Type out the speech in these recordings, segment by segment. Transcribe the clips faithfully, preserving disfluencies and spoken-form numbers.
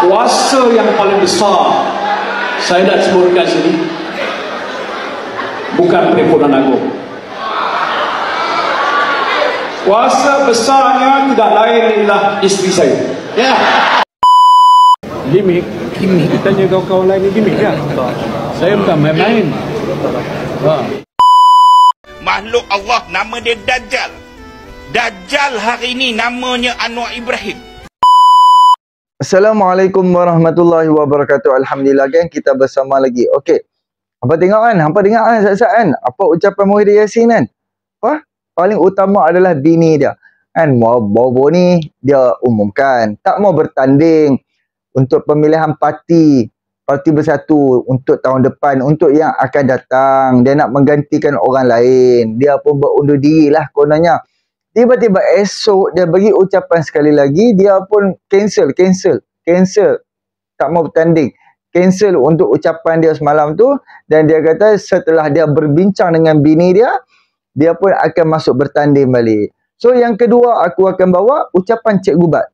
Kuasa yang paling besar saya nak sebutkan sini bukan Perhimpunan Agung. Kuasa besarnya tidak lain ialah isteri saya. Ya. Gimik, gimik. Kita tanya kawan-kawan lain ni gimik kan? Saya bukan main-main. Ha. Makhluk Allah nama dia Dajjal. Dajjal hari ini namanya Anwar Ibrahim. Assalamualaikum warahmatullahi wabarakatuh. Alhamdulillah kan kita bersama lagi. Okey. Apa tengok kan? Hampa dengar kan saat-saat kan? Apa ucapan Muhyiddin Yassin kan? Apa? Paling utama adalah bini dia. Kan bawa-bawa ni dia umumkan tak mau bertanding untuk pemilihan parti Parti Bersatu untuk tahun depan, untuk yang akan datang. Dia nak menggantikan orang lain. Dia pun berundur diri lah kononnya. Tiba-tiba esok dia bagi ucapan sekali lagi, dia pun cancel, cancel, cancel. Tak mau bertanding. Cancel untuk ucapan dia semalam tu. Dan dia kata setelah dia berbincang dengan bini dia, dia pun akan masuk bertanding balik. So yang kedua aku akan bawa ucapan Cikgu Bat.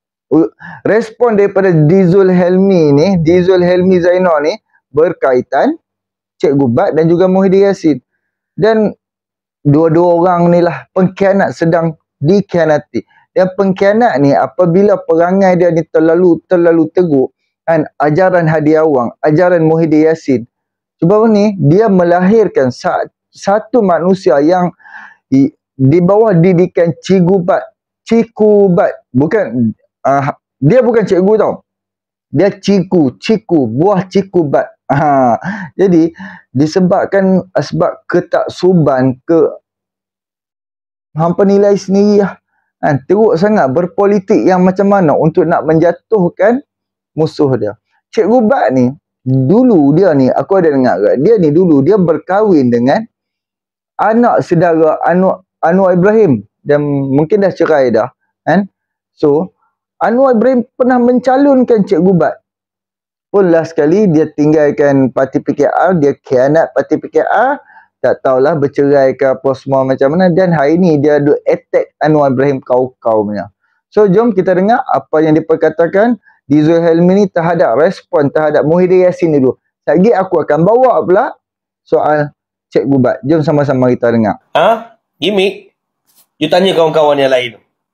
Respon daripada Dizul Helmi ni, Dizul Helmi Zainal ni berkaitan Cikgu Bat dan juga Muhyiddin Yassin. Dan dua-dua orang ni lah pengkhianat sedang dikhianati. Dan pengkhianat ni apabila perangai dia ni terlalu terlalu teruk kan, ajaran Hadi Awang, ajaran Muhyiddin Yassin. Cuba ni dia melahirkan saat satu manusia yang di, di bawah didikan Cikgu Bat. Cikgu Bat. Bukan, uh, dia bukan cikgu tau. Dia ciku, ciku, buah ciku bat. Ha. Jadi, disebabkan sebab ketaksuban ke hampa nilai sendiri lah. Ha, teruk sangat berpolitik yang macam mana untuk nak menjatuhkan musuh dia. Cikgu Bat ni, dulu dia ni, aku ada dengar ke, dia ni dulu dia berkahwin dengan anak saudara Anwar, Anwar Ibrahim, dan mungkin dah cerai dah kan. So Anwar Ibrahim pernah mencalonkan Cikgu Bat. Pun last sekali dia tinggalkan parti P K R, dia khianat parti P K R, tak tahulah bercerai ke apa semua macam mana, dan hari ni dia ada attack Anwar Ibrahim kau-kau punya. So jom kita dengar apa yang diperkatakan Dizul Helmi ni terhadap respon terhadap Muhyiddin Yassin dulu. Lagi aku akan bawa pula soal Cikgu Bat. Jom sama-sama kita dengar. Ha? Gimik? You tanya kawan-kawan yang lain.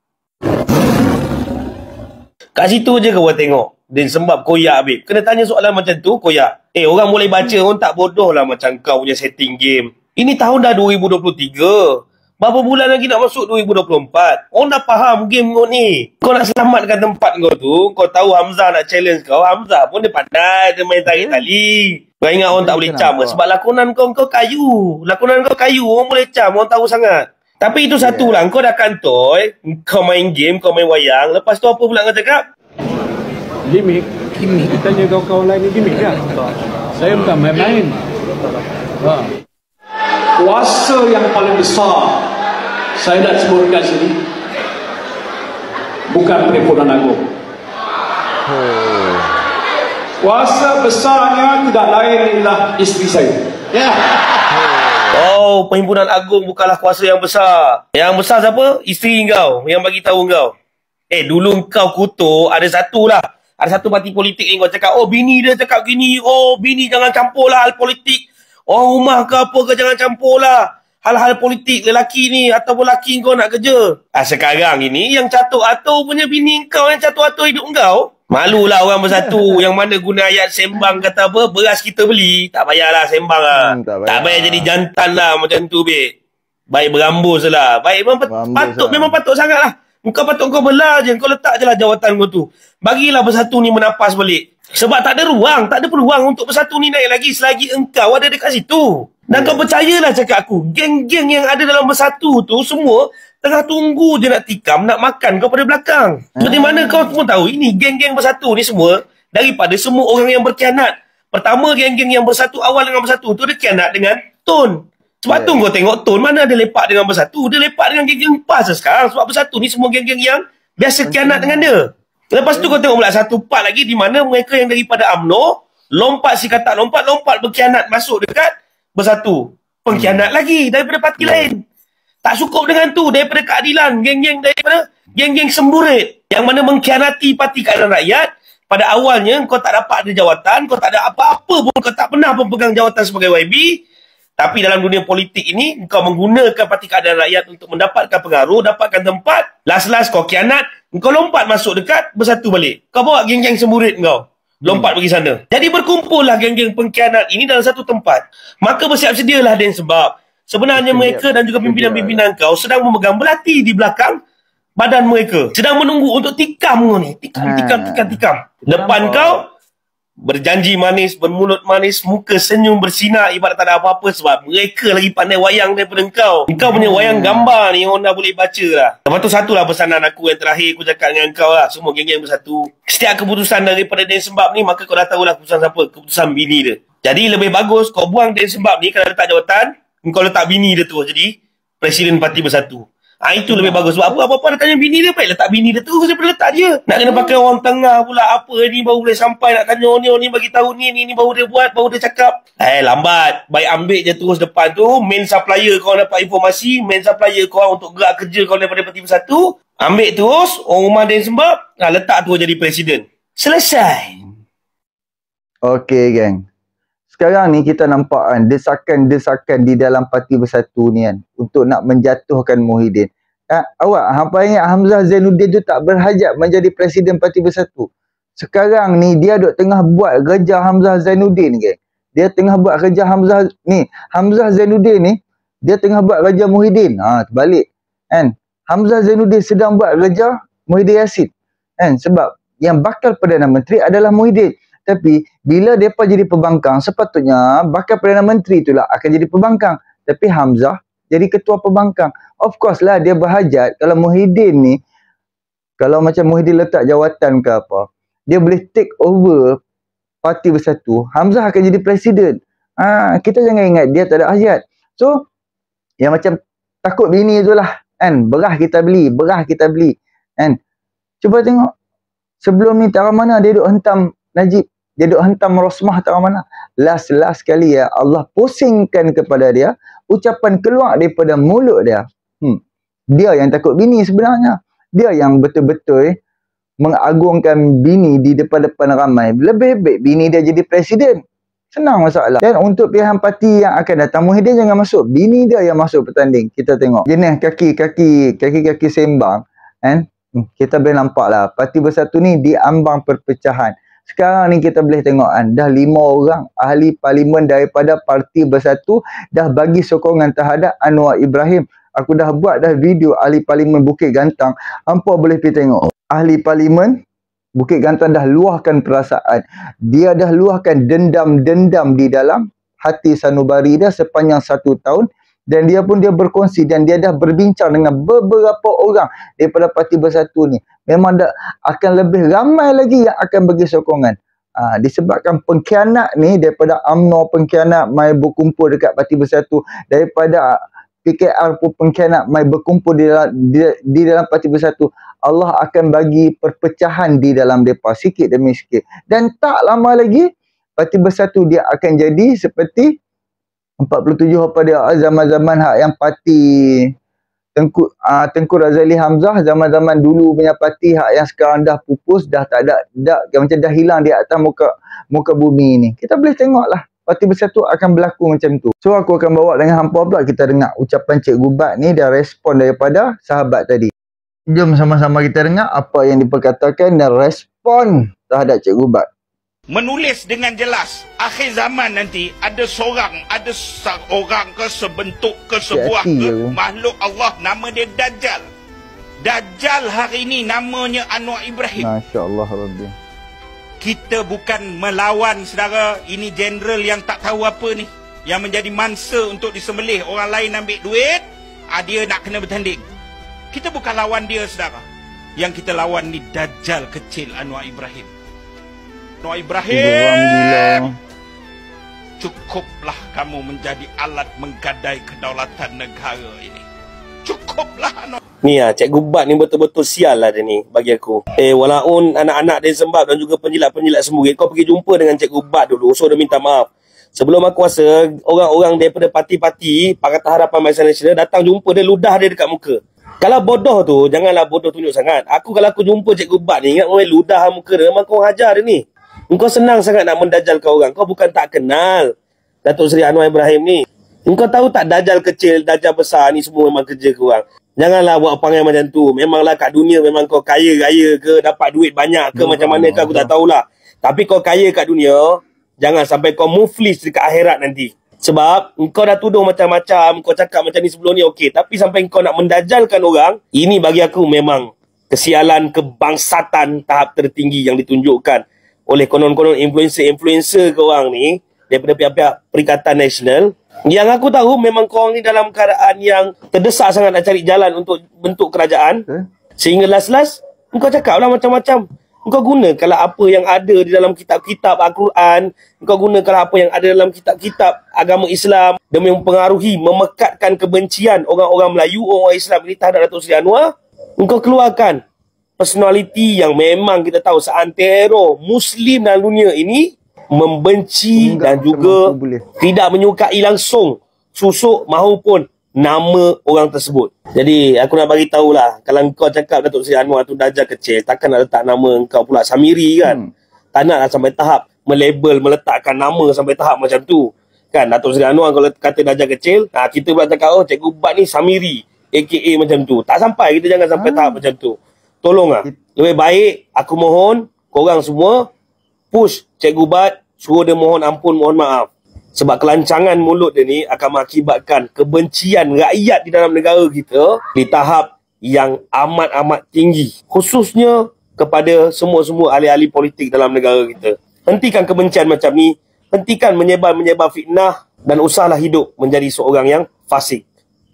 Kat situ je kau tengok. Dan sebab koyak habis. Kena tanya soalan macam tu, koyak. Eh, orang boleh baca, orang tak bodoh lah macam kau punya setting game. Ini tahun dah dua ribu dua puluh tiga. Berapa bulan lagi nak masuk dua ribu dua puluh empat? Orang dah faham game kau ni. Kau nak selamatkan tempat kau tu, kau tahu Hamzah nak challenge kau. Hamzah pun dia pandai, dia main tarik tali. Kau ingat orang tak boleh cam. Sebab lakonan kau, kau kayu. Lakonan kau kayu, orang boleh cam, orang tahu sangat. Tapi itu satu lah, kau dah kantoi, kau main game, kau main wayang. Lepas tu apa pula kau cakap? Gimik, gimik. Kita tanya kawan-kawan lain ni gimik kan? Saya bukan main-main. Ha. Kuasa yang paling besar saya nak sebutkan sini bukan Perhimpunan Agung. Kuasa besarnya tidak lain ialah isteri saya. Ya. Oh, Perhimpunan Agung bukanlah kuasa yang besar. Yang besar siapa? Isteri kau yang bagi tahu kau. Eh, dulu kau kutuk ada satu lah. Ada satu parti politik yang kau cakap, oh bini dia cakap gini, oh bini jangan campur lah hal politik. Orang rumah ke apa ke jangan campur lah hal-hal politik lelaki ni ataupun lelaki kau nak kerja. Ah, sekarang ini yang catur atur punya bini kau yang catur atur hidup kau. Malulah orang Bersatu yang mana guna ayat sembang kata apa, beras kita beli, tak payahlah sembang lah. Hmm, tak, payah. tak payah jadi jantan lah macam tu, Bek. Baik berambus lah. Baik memang patut, lah. memang patut sangat lah. Kau patut kau belah je, kau letak je lah jawatan kau tu. Bagilah Bersatu ni menapas balik. Sebab tak ada ruang, tak ada peluang untuk Bersatu ni naik lagi selagi engkau ada dekat situ. Dan yeah. kau percayalah cakap aku, geng-geng yang ada dalam Bersatu tu semua tengah tunggu je nak tikam, nak makan kau pada belakang. Seperti hmm. mana kau pun tahu, ini geng-geng Bersatu ni semua daripada semua orang yang berkhianat. Pertama, geng-geng yang Bersatu awal dengan Bersatu tu dia khianat dengan Tun. Sebab yeah. tu kau tengok Tun mana ada lepak dengan Bersatu, dia lepak dengan geng-geng PAS sekarang. Sebab Bersatu ni semua geng-geng yang biasa khianat dengan dia. Lepas tu kau tengok pula satu part lagi di mana mereka yang daripada U M N O lompat si kata lompat-lompat berkhianat masuk dekat Bersatu. Pengkhianat hmm. lagi daripada parti yeah. lain. Tak cukup dengan tu, daripada keadilan, geng-geng daripada geng-geng semburit yang mana mengkhianati Parti Keadilan Rakyat, pada awalnya kau tak dapat ada jawatan, kau tak ada apa-apa pun, kau tak pernah pun pegang jawatan sebagai Y B. Tapi dalam dunia politik ini, kau menggunakan parti keadilan rakyat untuk mendapatkan pengaruh, dapatkan tempat. Last-last kau kianat, kau lompat masuk dekat, bersatu balik. Kau bawa geng-geng semburit kau, lompat pergi sana. Jadi berkumpullah geng-geng pengkhianat ini dalam satu tempat. Maka bersiap sedialah Dan Sebab. Sebenarnya mereka dan juga pimpinan-pimpinan kau sedang memegang belati di belakang badan mereka. Sedang menunggu untuk tikam kau ni. Tikam, tikam, tikam, tikam. Depan kau, berjanji manis, bermulut manis, muka senyum bersinar ibarat tak ada apa-apa sebab mereka lagi pandai wayang daripada kau. Kau punya wayang gambar ni orang dah boleh baca lah. Lepas tu satulah pesanan aku yang terakhir aku cakap dengan kau lah. Semua geng-geng bersatu. Setiap keputusan daripada Dan Sebab ni, maka kau dah tahulah keputusan siapa. Keputusan bini dia. Jadi lebih bagus kau buang Dan Sebab ni kalau letak jawatan, kau letak bini dia terus jadi Presiden Parti Bersatu. Ah, itu lebih bagus. Sebab apa? Apa-apa nak tanya bini dia, baik letak bini dia terus daripada letak dia. Nak kena pakai orang tengah pula. Apa ni baru boleh sampai nak tanya ni, ni bagi tahu ni, ni, ni baru dia buat, baru dia cakap. Eh, lambat. Baik ambil je terus depan tu. Main supplier kau dapat informasi. Main supplier kau untuk gerak kerja kau daripada Parti Bersatu. Ambil terus. Orang rumah Dan Sebab. Nah, letak terus jadi Presiden. Selesai. Okey, geng. Sekarang ni kita nampak kan desakan-desakan di dalam Parti Bersatu ni kan untuk nak menjatuhkan Muhyiddin. Ha, awak hampa ingat Hamzah Zainuddin tu tak berhajat menjadi Presiden Parti Bersatu. Sekarang ni dia duk tengah buat kerja Hamzah Zainuddin, geng. Dia tengah buat kerja Hamzah ni. Hamzah Zainuddin ni dia tengah buat kerja Muhyiddin. Ha, terbalik. Kan? Hamzah Zainuddin sedang buat kerja Muhyiddin Yassin. Kan? Sebab yang bakal Perdana Menteri adalah Muhyiddin. Tapi bila mereka jadi pembangkang, sepatutnya bakal Perdana Menteri itulah akan jadi pembangkang. Tapi Hamzah jadi ketua pembangkang. Of course lah dia berhajat kalau Muhyiddin ni, kalau macam Muhyiddin letak jawatan ke apa, dia boleh take over Parti Bersatu, Hamzah akan jadi presiden. Ha, kita jangan ingat dia tak ada hajat. So, yang macam takut bini itulah. Kan? Berah kita beli, berah kita beli. Kan? Cuba tengok. Sebelum ni tak mana dia duk hentam Najib. Dia duk hentam Rosmah tak mana. Last-last kali ya Allah pusingkan kepada dia. Ucapan keluar daripada mulut dia. Hmm. Dia yang takut bini sebenarnya. Dia yang betul-betul mengagungkan bini di depan-depan ramai. Lebih baik bini dia jadi presiden. Senang masalah. Dan untuk pilihan parti yang akan datang, Muhyiddin jangan masuk. Bini dia yang masuk bertanding. Kita tengok. Jenis kaki-kaki kaki-kaki sembang. Kan? Hmm. Kita boleh nampak lah. Parti Bersatu ni diambang perpecahan. Sekarang ni kita boleh tengok kan, dah lima orang ahli parlimen daripada Parti Bersatu dah bagi sokongan terhadap Anwar Ibrahim. Aku dah buat dah video ahli parlimen Bukit Gantang. Hampa boleh pergi tengok. Ahli parlimen Bukit Gantang dah luahkan perasaan. Dia dah luahkan dendam-dendam di dalam hati sanubari dia sepanjang satu tahun. Dan dia pun dia berkongsi dan dia dah berbincang dengan beberapa orang daripada Parti Bersatu ni. Memang dah akan lebih ramai lagi yang akan bagi sokongan. Ha, disebabkan pengkhianat ni daripada U M N O pengkhianat mai berkumpul dekat Parti Bersatu. Daripada P K R pun pengkhianat mai berkumpul di dalam, di, di dalam Parti Bersatu. Allah akan bagi perpecahan di dalam mereka sikit demi sikit. Dan tak lama lagi Parti Bersatu dia akan jadi seperti empat puluh tujuh apa dia zaman-zaman hak yang parti Tengku uh, Tengku Razali Hamzah, zaman-zaman dulu punya parti hak yang sekarang dah pupus, dah tak ada, dah macam dah hilang di atas muka muka bumi ni. Kita boleh tengoklah Parti Bersatu akan berlaku macam tu. So aku akan bawa dengan hampa pula kita dengar ucapan Cik Gubat ni dan respon daripada sahabat tadi. Jom sama-sama kita dengar apa yang diperkatakan dan respon terhadap Cik Gubat. Menulis dengan jelas, akhir zaman nanti ada seorang, ada seorang ke sebentuk ke sebuah ke makhluk Allah, nama dia Dajjal. Dajjal hari ini namanya Anwar Ibrahim. Masya-Allah Rabbi. Kita bukan melawan saudara, ini jeneral yang tak tahu apa ni, yang menjadi mangsa untuk disembelih, orang lain ambil duit, ah, dia nak kena bertanding. Kita bukan lawan dia saudara. Yang kita lawan ni Dajjal kecil Anwar Ibrahim. Anwar Ibrahim, cukuplah kamu menjadi alat menggadai kedaulatan negara ini. Cukuplah Anwar. Ni lah, Cik Gubat ni betul-betul sial lah dia ni bagi aku. Eh, walaupun anak-anak Dan Sebab dan juga penjilat-penjilat semburit, kau pergi jumpa dengan Cik Gubat dulu. So, dia minta maaf. Sebelum aku rasa, orang-orang daripada parti-parti Pakatan Harapan Barisan Nasional datang jumpa dia, ludah dia dekat muka. Kalau bodoh tu, janganlah bodoh tunjuk sangat. Aku kalau aku jumpa Cikgu Bat ni, ingat orang ludah muka dia, memang kau hajar dia ni. Engkau senang sangat nak mendajalkan orang. Kau bukan tak kenal Datuk Seri Anwar Ibrahim ni. Engkau tahu tak dajal kecil, dajal besar ni semua memang kerja korang. Janganlah buat panggil macam tu. Memanglah kat dunia memang kau kaya-kaya ke, dapat duit banyak ke, macam mana ke aku tak tahulah. Tapi kau kaya kat dunia, jangan sampai kau muflis dekat akhirat nanti. Sebab engkau dah tuduh macam-macam, kau cakap macam ni sebelum ni okey, tapi sampai engkau nak mendajalkan orang, ini bagi aku memang kesialan kebangsatan tahap tertinggi yang ditunjukkan oleh konon-konon influencer-influencer korang ni daripada pihak-pihak Perikatan Nasional. Yang aku tahu memang korang ni dalam keadaan yang terdesak sangat nak cari jalan untuk bentuk kerajaan. Sehingga last-last engkau cakaplah macam-macam. Engkau gunakanlah apa yang ada di dalam kitab-kitab Al-Quran. Engkau gunakanlah apa yang ada dalam kitab-kitab agama Islam demi mempengaruhi, memekatkan kebencian orang-orang Melayu, orang Islam ini terhadap Datuk Seri Anwar. Engkau keluarkan personaliti yang memang kita tahu seantero Muslim dalam dunia ini membenci enggak, dan juga tidak menyukai langsung susuk mahupun nama orang tersebut. Jadi aku nak bagi tahulah, kalau kau cakap Datuk Seri Anwar tu dajal kecil, takkan nak letak nama engkau pula Samiri kan? Hmm. Tak naklah sampai tahap melabel, meletakkan nama sampai tahap macam tu. Kan Datuk Seri Anwar kalau kata dajal kecil, nah kita pula cakap oh Cikgu Bat ni Samiri, A K A macam tu. Tak sampai, kita jangan sampai hmm. tahap macam tu. Tolonglah. Lebih baik aku mohon korang semua push Cikgu Bat, suruh dia mohon ampun, mohon maaf. Sebab kelancangan mulut dia ni akan mengakibatkan kebencian rakyat di dalam negara kita di tahap yang amat-amat tinggi. Khususnya kepada semua-semua ahli-ahli politik dalam negara kita. Hentikan kebencian macam ni. Hentikan menyebar-menyebar fitnah. Dan usahlah hidup menjadi seorang yang fasik.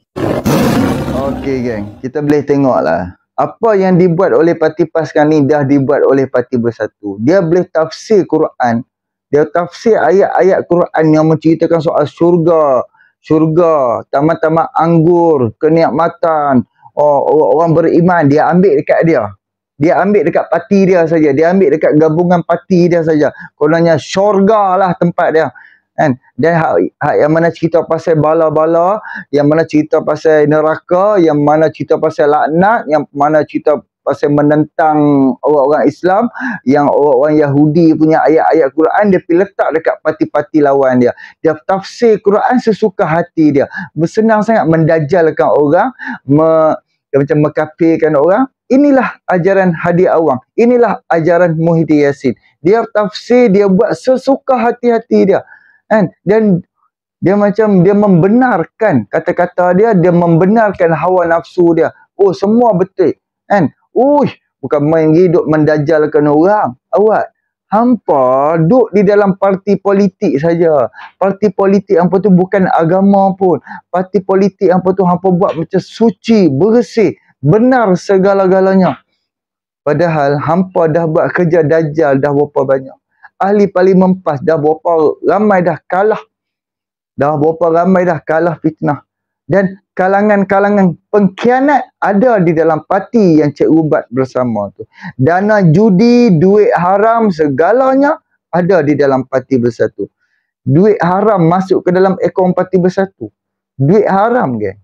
Okey geng, kita boleh tengoklah. Apa yang dibuat oleh Parti PAS sekarang ni dah dibuat oleh Parti Bersatu. Dia boleh tafsir Quran. Dia tafsir ayat-ayat Quran yang menceritakan soal syurga, syurga, taman-taman anggur, kenikmatan, oh, orang beriman. Dia ambil dekat dia. Dia ambil dekat parti dia saja. Dia ambil dekat gabungan parti dia saja. Kononnya syurga lah tempat dia. Kan? Dan hak, hak yang mana cerita pasal bala-bala, yang mana cerita pasal neraka, yang mana cerita pasal laknat, yang mana cerita pasal menentang orang-orang Islam, yang orang-orang Yahudi punya ayat-ayat Quran, dia pergi letak dekat parti-parti lawan dia. Dia tafsir Quran sesuka hati dia. Bersenang sangat mendajalkan orang, me, dia macam mengkafirkan orang. Inilah ajaran Hadi Awang. Inilah ajaran Muhyiddin Yassin. Dia tafsir, dia buat sesuka hati-hati dia. Kan? Dan dia macam dia membenarkan kata-kata dia, dia membenarkan hawa nafsu dia. Oh, semua betul. Kan? Uish, bukan main hidup mendajalkan orang. Awak, hampa duduk di dalam parti politik saja. Parti politik hampa tu bukan agama pun. Parti politik hampa tu hampa buat macam suci, bersih, benar segala-galanya. Padahal hampa dah buat kerja dajal dah berapa banyak. Ahli Parlimen PAS dah berapa ramai dah kalah. Dah berapa ramai dah kalah fitnah. Dan kalangan-kalangan pengkhianat ada di dalam parti yang Cikgu Bat bersama tu. Dana judi, duit haram, segalanya ada di dalam Parti Bersatu. Duit haram masuk ke dalam akaun Parti Bersatu. Duit haram, geng.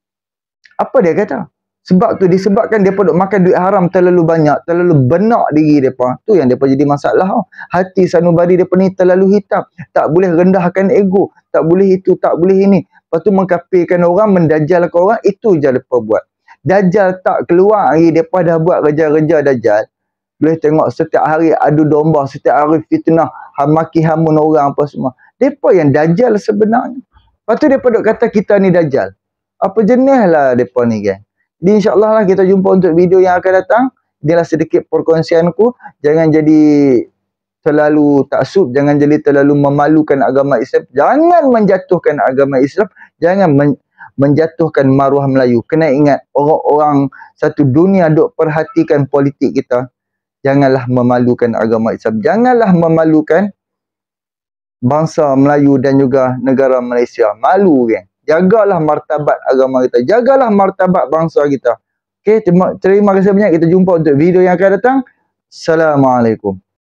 Apa dia kata? Sebab tu disebabkan mereka duk makan duit haram terlalu banyak, terlalu benak diri mereka. Tu yang mereka jadi masalah. Hati sanubari mereka ni terlalu hitam. Tak boleh rendahkan ego. Tak boleh itu, tak boleh ini. Lepas tu mengkafirkan orang, mendajalkan orang. Itu je mereka buat. Dajjal tak keluar hari mereka dah buat kerja-kerja Dajjal. Boleh tengok setiap hari adu domba, setiap hari fitnah, maki hamun orang apa semua. Mereka yang Dajjal sebenarnya. Lepas tu mereka duk kata kita ni Dajjal. Apa jenis lah mereka ni, geng. Jadi insyaAllah lah kita jumpa untuk video yang akan datang. Inilah sedikit perkongsianku. Jangan jadi terlalu taksub. Jangan jadi terlalu memalukan agama Islam. Jangan menjatuhkan agama Islam. Jangan men menjatuhkan maruah Melayu. Kena ingat orang-orang satu dunia duk perhatikan politik kita. Janganlah memalukan agama Islam. Janganlah memalukan bangsa Melayu dan juga negara Malaysia. Malu, kan? Jagalah martabat agama kita. Jagalah martabat bangsa kita. Okey, terima, terima kasih banyak. Kita jumpa untuk video yang akan datang. Assalamualaikum.